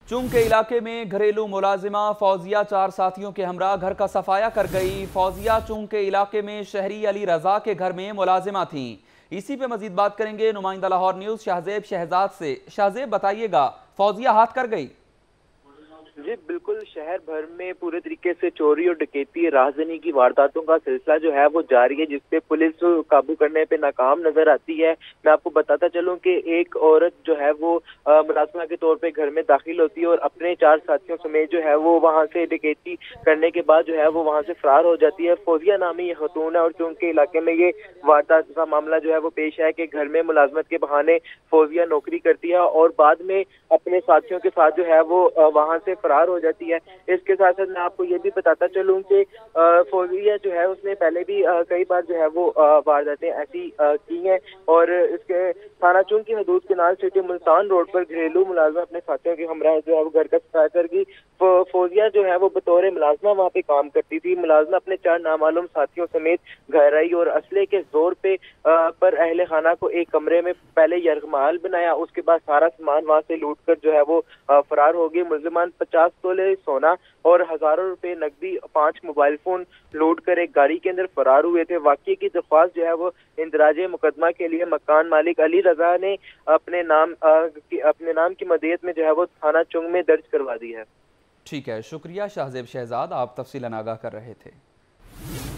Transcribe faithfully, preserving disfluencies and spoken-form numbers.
चुंग के इलाके में घरेलू मुलाजिमा फौजिया चार साथियों के हमरा घर का सफाया कर गई। फौजिया चुंग के इलाके में शहरी अली रजा के घर में मुलाजिमा थी। इसी पे मजीद बात करेंगे नुमाइंदा लाहौर न्यूज शाहजेब शहजाद से। शाहजेब बताइएगा, फौजिया हाथ कर गई? जी बिल्कुल, शहर भर में पूरे तरीके से चोरी और डकैती राहजनी की वारदातों का सिलसिला जो है वो जारी है, जिसपे पुलिस काबू करने पे नाकाम नजर आती है। मैं आपको बताता चलूं कि एक औरत जो है वो मुलाजिमा के तौर पे घर में दाखिल होती है और अपने चार साथियों समेत जो है वो वहां से डकैती करने के बाद जो है वो वहां से फरार हो जाती है। फौजिया नामी ये खतून है और चूंकि के इलाके में ये वारदात का मामला जो है वो पेश है कि घर में मुलाजमत के बहाने फौजिया नौकरी करती है और बाद में अपने साथियों के साथ जो है वो वहां से फरार हो जाती है। इसके साथ साथ मैं आपको ये भी बताता चलूं कि फौजिया जो है उसने पहले भी कई बार जो है वो वारदातें ऐसी की हैं और इसके थाना चुंग की हदूद के नाल सिटी मुल्तान रोड पर घरेलू मुलाजमा अपने साथियों के हमरा जो है वो घर का सफाया करगी। फौजिया जो है वो बतौर मुलाजमा वहाँ पे काम करती थी। मुलाजमा अपने चार नामालूम साथियों समेत घर आई और असले के जोर पे पर अहले खाना को एक कमरे में पहले यरगमाल बनाया, उसके बाद सारा सामान वहाँ से लूट कर जो है वो फरार हो गए। मुलजिमान पचास तोले सोना और हजारों रुपए नकदी, पांच मोबाइल फोन लूट कर एक गाड़ी के अंदर फरार हुए थे। वाकई की दरख्वास्त जो है वो इंदराजे मुकदमा के लिए मकान मालिक अली रजा ने अपने नाम अपने नाम की मदीयत में जो है वो थाना चुंग में दर्ज करवा दी है। ठीक है, शुक्रिया शाहजेब शहजाद, आप तफसीलन आगाह कर रहे थे।